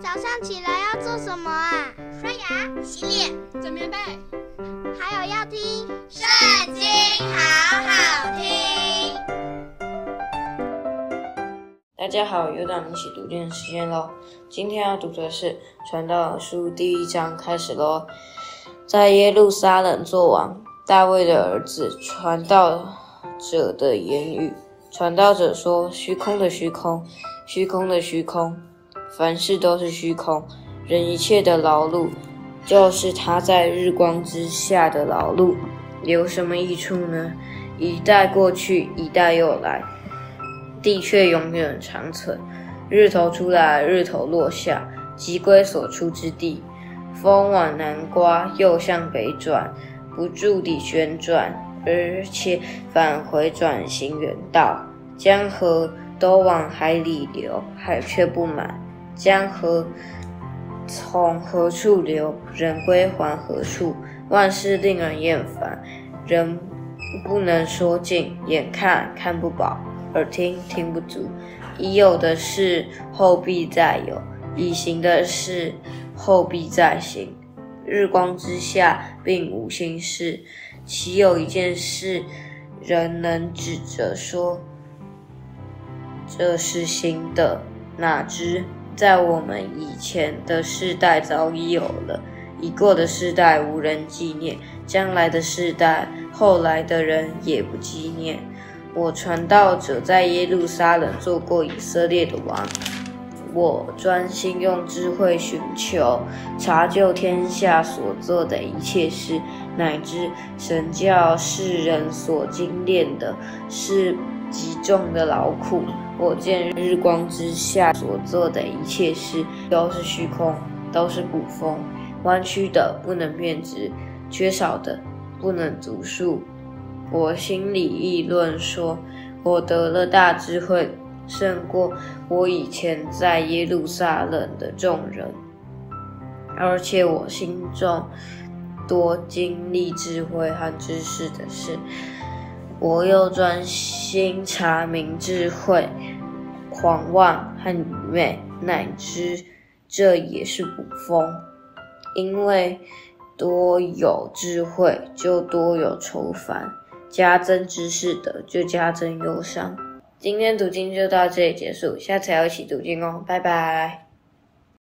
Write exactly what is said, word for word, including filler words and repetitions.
早上起来要做什么啊？ 刷牙、洗脸、 整棉被， 还有要听《 圣经》，好好听。 大家好，又到我们一起读经的时间咯。今天要读的是《传道书》第一章，开始咯。在耶路撒冷作王，大卫的儿子，传道者的言语。传道者说：虚空的虚空，虚空的虚空，凡事都是虚空。人一切的劳碌，就是他在日光之下的劳碌，有什么益处呢？一代过去，一代又来，地却永远长存。日头出来，日头落下，即归所出之地。风往南刮，又向北转，不住地旋转，而且返回转行原道。江河都往海里流，海却不满。江河从何处流，人归还何处。万事令人厌烦，人不能说尽，眼看看不饱，耳听听不足。已有的事后必再有，已行的事后必再行。日光之下并无新事，岂有一件事人能指着说这是新的？哪知在我们以前的世代早已有了，已过的世代无人纪念，将来的世代后来的人也不纪念。我传道者在耶路撒冷做过以色列的王，我专心用智慧寻求，查究天下所做的一切事，乃知神叫世人所经炼的是极重的劳苦。我见日光之下所做的一切事，都是虚空，都是捕风，弯曲的不能变直，缺少的不能足数。我心里议论说，我得了大智慧，胜过我以前在耶路撒冷的众人，而且我心中多经历智慧和知识的事。我又专心查明智慧、狂妄和愚昧，乃知这也是捕风。因为多有智慧，就多有愁烦；加增知识的，就加增忧伤。今天读经就到这里结束，下次要一起读经哦，拜拜。